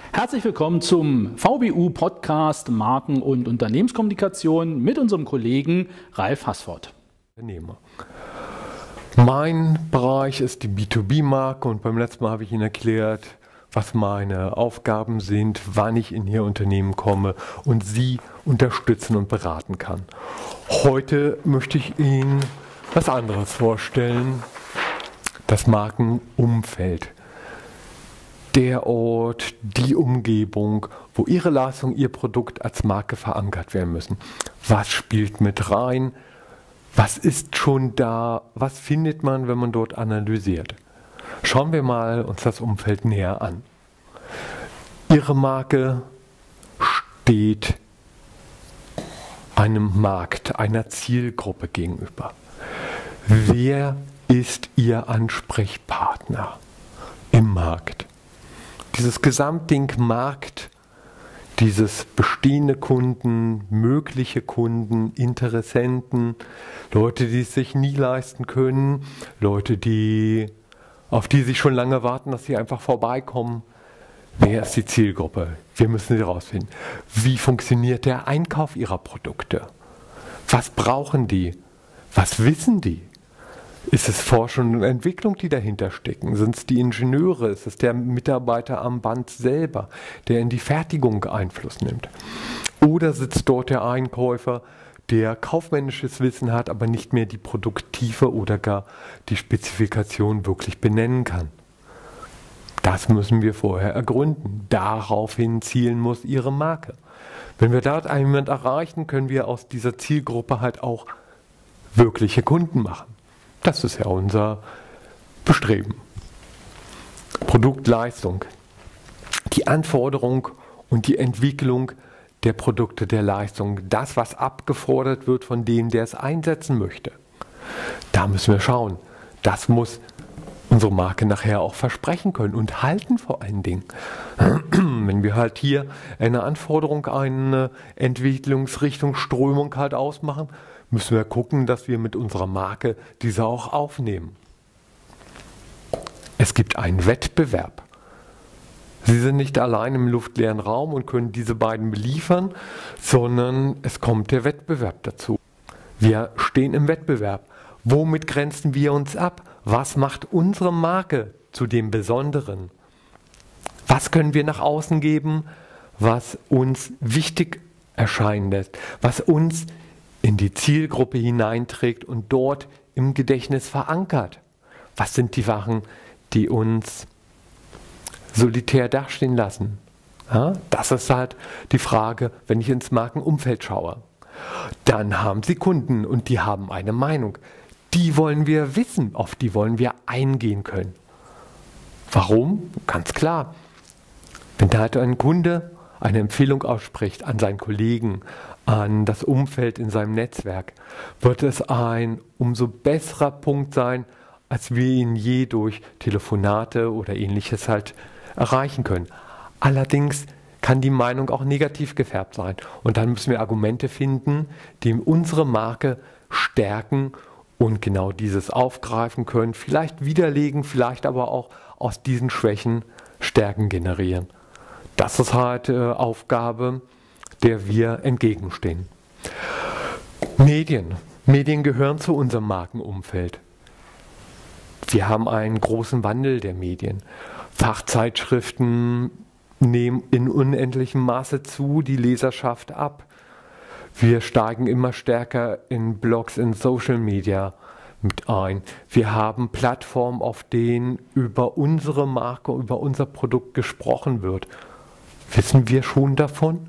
Herzlich willkommen zum VBU-Podcast Marken- und Unternehmenskommunikation mit unserem Kollegen Ralf Haßford. Mein Bereich ist die B2B-Marke und beim letzten Mal habe ich Ihnen erklärt, was meine Aufgaben sind, wann ich in Ihr Unternehmen komme und Sie unterstützen und beraten kann. Heute möchte ich Ihnen was anderes vorstellen, das Markenumfeld. Der Ort, die Umgebung, wo Ihre Leistung, Ihr Produkt als Marke verankert werden müssen. Was spielt mit rein? Was ist schon da? Was findet man, wenn man dort analysiert? Schauen wir mal uns das Umfeld näher an. Ihre Marke steht einem Markt, einer Zielgruppe gegenüber. Wer ist Ihr Ansprechpartner im Markt? Dieses Gesamtding Markt, dieses bestehende Kunden, mögliche Kunden, Interessenten, Leute, die es sich nie leisten können, Leute, auf die sich schon lange warten, dass sie einfach vorbeikommen. Wer ist die Zielgruppe? Wir müssen sie herausfinden. Wie funktioniert der Einkauf ihrer Produkte? Was brauchen die? Was wissen die? Ist es Forschung und Entwicklung, die dahinter stecken? Sind es die Ingenieure? Ist es der Mitarbeiter am Band selber, der in die Fertigung Einfluss nimmt? Oder sitzt dort der Einkäufer, der kaufmännisches Wissen hat, aber nicht mehr die Produkttiefe oder gar die Spezifikation wirklich benennen kann? Das müssen wir vorher ergründen. Daraufhin zielen muss Ihre Marke. Wenn wir dort jemanden erreichen, können wir aus dieser Zielgruppe halt auch wirkliche Kunden machen. Das ist ja unser Bestreben. Produktleistung. Die Anforderung und die Entwicklung der Produkte, der Leistung. Das, was abgefordert wird von dem, der es einsetzen möchte. Da müssen wir schauen. Das muss unsere Marke nachher auch versprechen können und halten vor allen Dingen. Wenn wir halt hier eine Anforderung, eine Entwicklungsrichtung, Strömung halt ausmachen, müssen wir gucken, dass wir mit unserer Marke diese auch aufnehmen. Es gibt einen Wettbewerb. Sie sind nicht allein im luftleeren Raum und können diese beiden beliefern, sondern es kommt der Wettbewerb dazu. Wir stehen im Wettbewerb. Womit grenzen wir uns ab? Was macht unsere Marke zu dem Besonderen? Was können wir nach außen geben, was uns wichtig erscheinen lässt, was uns in die Zielgruppe hineinträgt und dort im Gedächtnis verankert? Was sind die Sachen, die uns solitär dastehen lassen? Ja, das ist halt die Frage, wenn ich ins Markenumfeld schaue. Dann haben Sie Kunden und die haben eine Meinung. Die wollen wir wissen, auf die wollen wir eingehen können. Warum? Ganz klar. Wenn da halt ein Kunde eine Empfehlung ausspricht an seinen Kollegen, an das Umfeld in seinem Netzwerk, wird es ein umso besserer Punkt sein, als wir ihn je durch Telefonate oder Ähnliches halt erreichen können. Allerdings kann die Meinung auch negativ gefärbt sein. Und dann müssen wir Argumente finden, die unsere Marke stärken und genau dieses aufgreifen können, vielleicht widerlegen, vielleicht aber auch aus diesen Schwächen Stärken generieren. Das ist halt Aufgabe, der wir entgegenstehen. Medien. Medien gehören zu unserem Markenumfeld. Wir haben einen großen Wandel der Medien. Fachzeitschriften nehmen in unendlichem Maße zu, die Leserschaft ab. Wir steigen immer stärker in Blogs, in Social Media mit ein. Wir haben Plattformen, auf denen über unsere Marke, über unser Produkt gesprochen wird. Wissen wir schon davon?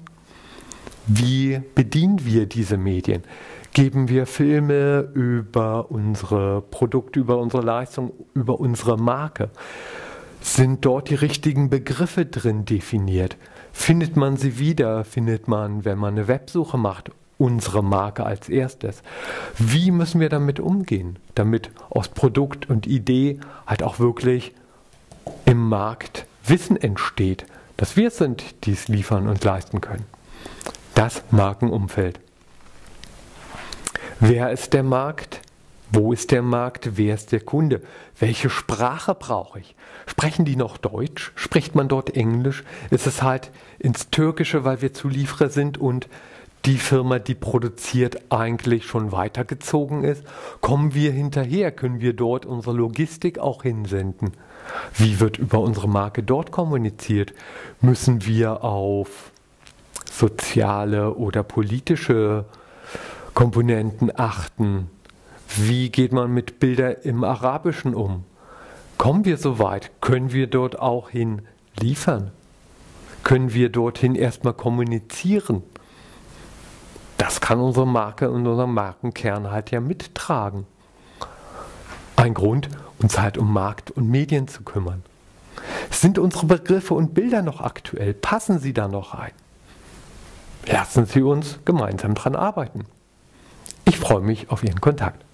Wie bedienen wir diese Medien? Geben wir Filme über unsere Produkte, über unsere Leistung, über unsere Marke? Sind dort die richtigen Begriffe drin definiert? Findet man sie wieder? Findet man, wenn man eine Websuche macht, unsere Marke als erstes? Wie müssen wir damit umgehen, damit aus Produkt und Idee halt auch wirklich im Markt Wissen entsteht, dass wir es sind, die es liefern und leisten können? Das Markenumfeld. Wer ist der Markt? Wo ist der Markt? Wer ist der Kunde? Welche Sprache brauche ich? Sprechen die noch Deutsch? Spricht man dort Englisch? Ist es halt ins Türkische, weil wir Zulieferer sind und die Firma, die produziert, eigentlich schon weitergezogen ist? Kommen wir hinterher? Können wir dort unsere Logistik auch hinsenden? Wie wird über unsere Marke dort kommuniziert? Müssen wir auf soziale oder politische Komponenten achten? Wie geht man mit Bildern im Arabischen um? Kommen wir so weit? Können wir dort auch hin liefern? Können wir dorthin erstmal kommunizieren? Das kann unsere Marke und unser Markenkern halt ja mittragen. Ein Grund, uns halt um Markt und Medien zu kümmern. Sind unsere Begriffe und Bilder noch aktuell? Passen sie da noch rein? Lassen Sie uns gemeinsam dran arbeiten. Ich freue mich auf Ihren Kontakt.